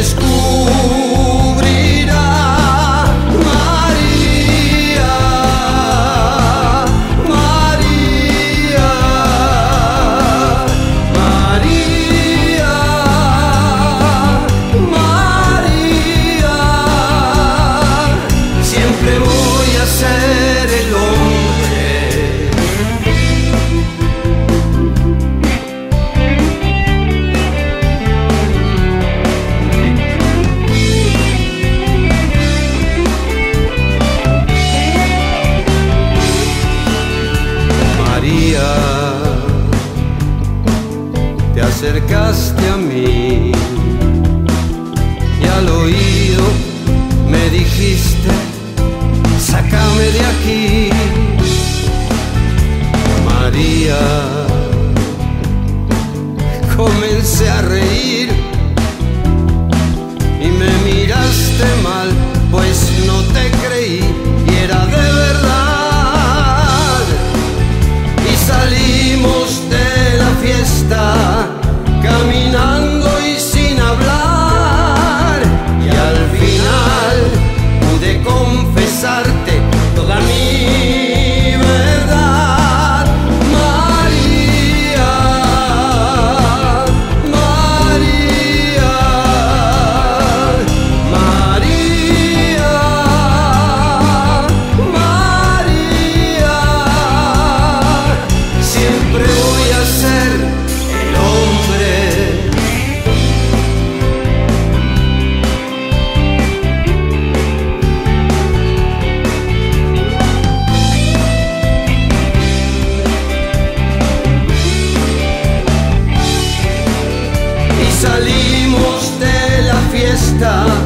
descubrirá. María, María, María, María. Siempre voy a ser el hombre. María, te acercaste a mí y al oído me dijiste: sácame de aquí. María, comencé a reír y me miraste mal, pues no te creí y era de verdad. Y salimos de la fiesta caminando y sin hablar, y al final pude confesarte toda mi verdad. María, María, María, María. Siempre voy a ser el hombre. Y salimos de la fiesta